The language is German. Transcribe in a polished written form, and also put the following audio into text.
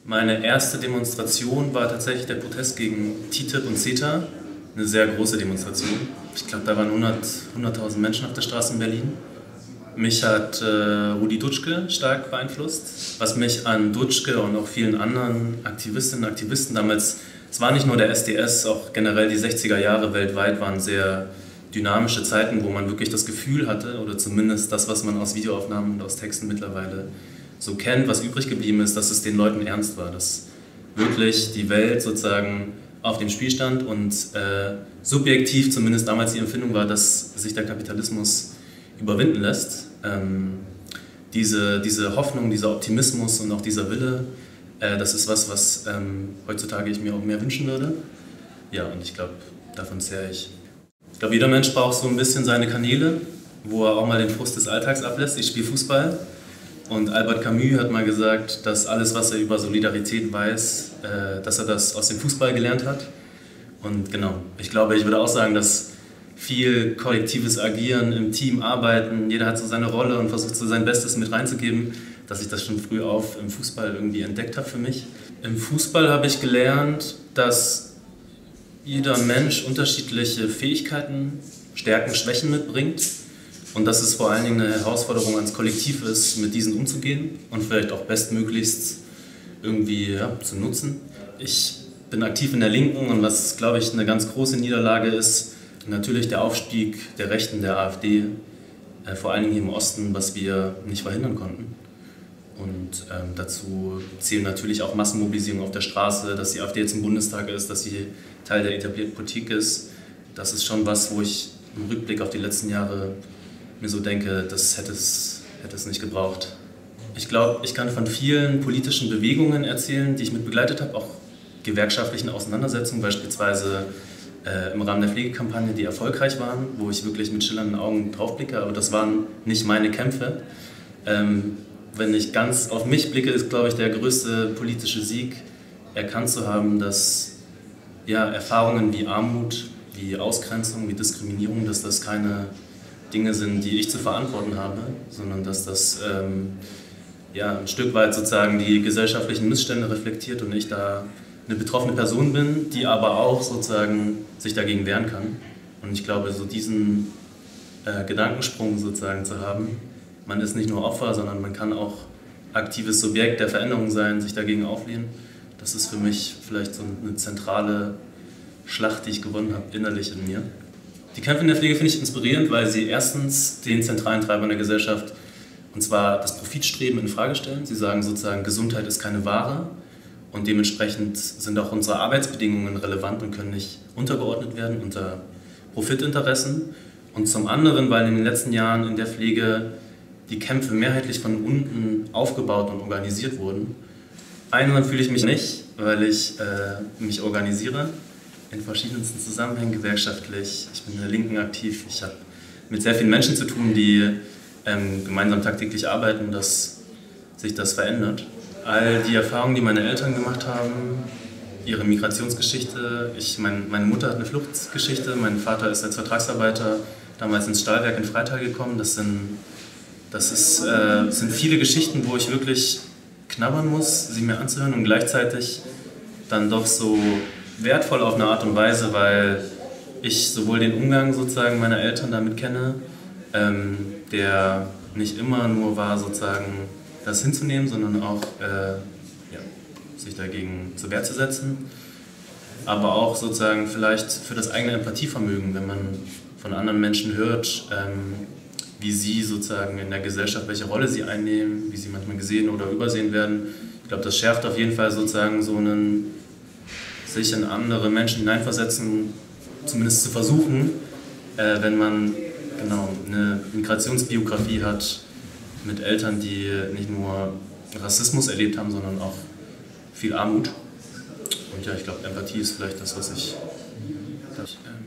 Meine erste Demonstration war tatsächlich der Protest gegen TTIP und CETA. Eine sehr große Demonstration. Ich glaube, da waren 100.000 Menschen auf der Straße in Berlin. Mich hat Rudi Dutschke stark beeinflusst. Was mich an Dutschke und auch vielen anderen Aktivistinnen und Aktivisten damals, es war nicht nur der SDS, auch generell die 60er Jahre weltweit waren sehr dynamische Zeiten, wo man wirklich das Gefühl hatte, oder zumindest das, was man aus Videoaufnahmen und aus Texten mittlerweile so kennt, was übrig geblieben ist, dass es den Leuten ernst war, dass wirklich die Welt sozusagen auf dem Spiel stand und subjektiv zumindest damals die Empfindung war, dass sich der Kapitalismus überwinden lässt. Diese Hoffnung, dieser Optimismus und auch dieser Wille, das ist was heutzutage ich mir auch mehr wünschen würde. Ja, und ich glaube, davon zehre ich. Ich glaube, jeder Mensch braucht so ein bisschen seine Kanäle, wo er auch mal den Frust des Alltags ablässt. Ich spiele Fußball und Albert Camus hat mal gesagt, dass alles, was er über Solidarität weiß, dass er das aus dem Fußball gelernt hat. Und genau, ich glaube, ich würde auch sagen, dass viel kollektives Agieren, im Team arbeiten, jeder hat so seine Rolle und versucht so sein Bestes mit reinzugeben, dass ich das schon früh auf im Fußball irgendwie entdeckt habe für mich. Im Fußball habe ich gelernt, dass jeder Mensch unterschiedliche Fähigkeiten, Stärken, Schwächen mitbringt und dass es vor allen Dingen eine Herausforderung ans Kollektiv ist, mit diesen umzugehen und vielleicht auch bestmöglichst irgendwie zu nutzen. Ich bin aktiv in der Linken und was, glaube ich, eine ganz große Niederlage ist, natürlich der Aufstieg der Rechten, der AfD, vor allen Dingen hier im Osten, was wir nicht verhindern konnten. Und dazu zählen natürlich auch Massenmobilisierung auf der Straße, dass die AfD jetzt im Bundestag ist, dass sie Teil der etablierten Politik ist. Das ist schon was, wo ich im Rückblick auf die letzten Jahre mir so denke, das hätte es nicht gebraucht. Ich glaube, ich kann von vielen politischen Bewegungen erzählen, die ich mit begleitet habe, auch gewerkschaftlichen Auseinandersetzungen, beispielsweise im Rahmen der Pflegekampagne, die erfolgreich waren, wo ich wirklich mit schillernden Augen draufblicke, aber das waren nicht meine Kämpfe. Wenn ich ganz auf mich blicke, ist, glaube ich, der größte politische Sieg, erkannt zu haben, dass Erfahrungen wie Armut, wie Ausgrenzung, wie Diskriminierung, dass das keine Dinge sind, die ich zu verantworten habe, sondern dass das ein Stück weit sozusagen die gesellschaftlichen Missstände reflektiert und ich da eine betroffene Person bin, die aber auch sozusagen sich dagegen wehren kann. Und ich glaube, so diesen Gedankensprung sozusagen zu haben, man ist nicht nur Opfer, sondern man kann auch aktives Subjekt der Veränderung sein, sich dagegen auflehnen. Das ist für mich vielleicht so eine zentrale Schlacht, die ich gewonnen habe, innerlich in mir. Die Kämpfe in der Pflege finde ich inspirierend, weil sie erstens den zentralen Treiber in der Gesellschaft, und zwar das Profitstreben, in Frage stellen. Sie sagen sozusagen, Gesundheit ist keine Ware und dementsprechend sind auch unsere Arbeitsbedingungen relevant und können nicht untergeordnet werden unter Profitinteressen. Und zum anderen, weil in den letzten Jahren in der Pflege die Kämpfe mehrheitlich von unten aufgebaut und organisiert wurden. Einsam fühle ich mich nicht, weil ich mich organisiere in verschiedensten Zusammenhängen, gewerkschaftlich. Ich bin in der Linken aktiv. Ich habe mit sehr vielen Menschen zu tun, die gemeinsam tagtäglich arbeiten, dass sich das verändert. All die Erfahrungen, die meine Eltern gemacht haben, ihre Migrationsgeschichte. Meine Mutter hat eine Fluchtgeschichte, mein Vater ist als Vertragsarbeiter damals ins Stahlwerk in Freital gekommen. Das sind viele Geschichten, wo ich wirklich knabbern muss, sie mir anzuhören und gleichzeitig dann doch so wertvoll auf eine Art und Weise, weil ich sowohl den Umgang sozusagen meiner Eltern damit kenne, der nicht immer nur war, sozusagen das hinzunehmen, sondern auch sich dagegen zur Wehr zu setzen, aber auch sozusagen vielleicht für das eigene Empathievermögen, wenn man von anderen Menschen hört, wie sie sozusagen in der Gesellschaft, welche Rolle sie einnehmen, wie sie manchmal gesehen oder übersehen werden. Ich glaube, das schärft auf jeden Fall sozusagen so einen sich in andere Menschen hineinversetzen, zumindest zu versuchen, wenn man eine Migrationsbiografie hat mit Eltern, die nicht nur Rassismus erlebt haben, sondern auch viel Armut. Und ja, ich glaube, Empathie ist vielleicht das, was ich